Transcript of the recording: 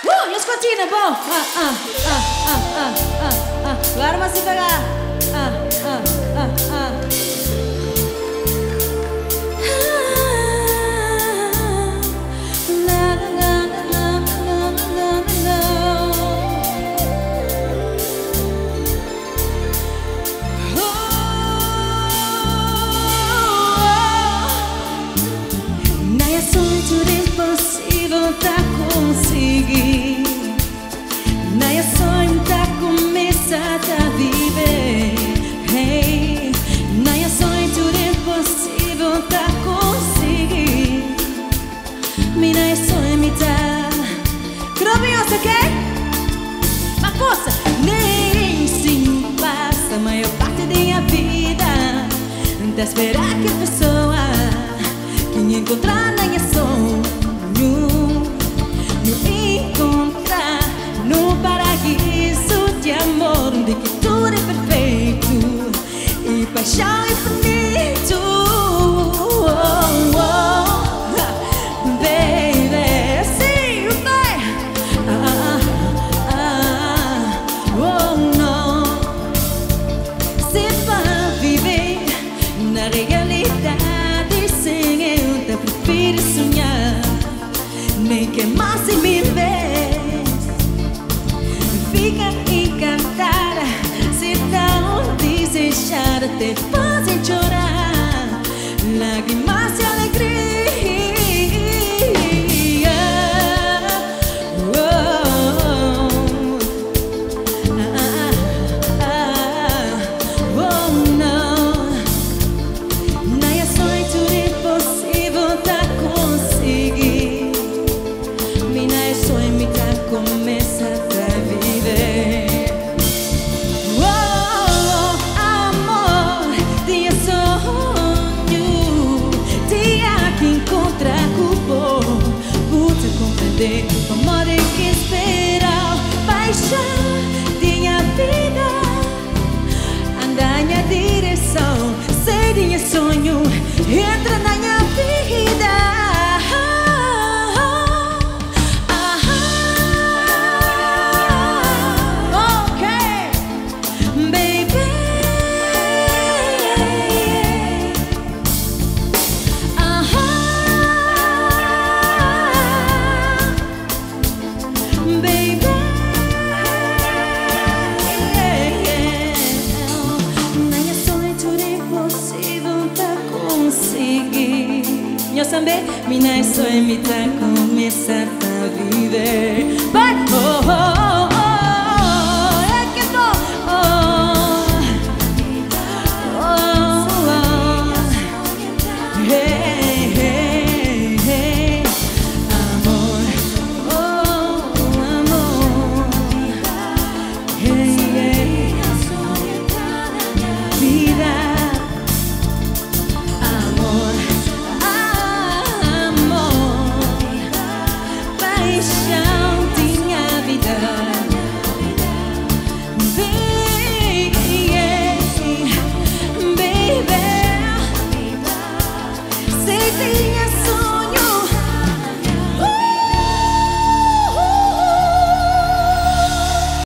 Escotina, bom. Agora mas se pegar. Nem é sonho tudo impossível tá conseguir. Nem é sonho tá começar a viver. Hey, nem é sonho tudo impossível tá conseguir. Nem é sonho me dá. Grobinho, você quer? Uma força. Nem sim passa a maior parte da minha vida de esperar que a pessoa que me encontrar nem é sonho, me encontrar no paraíso de amor, de que tudo é perfeito e paixão infinito. Baby, sim, vai. Oh, não. Se para viver na realidade sem eu te prefiro sonhar, nem que mais se me vês fica encantada, se tão desejada te fazem chorar lágrimas de alegria. Começa a viver. Oh, amor, tinha sonho, tinha que encontrar com o povo, pude compreender o amor que esperar, paixão, tinha vida, andar em direção, sei tinha sonho, entra na minha vida. Minha sonho me tá começar a viver.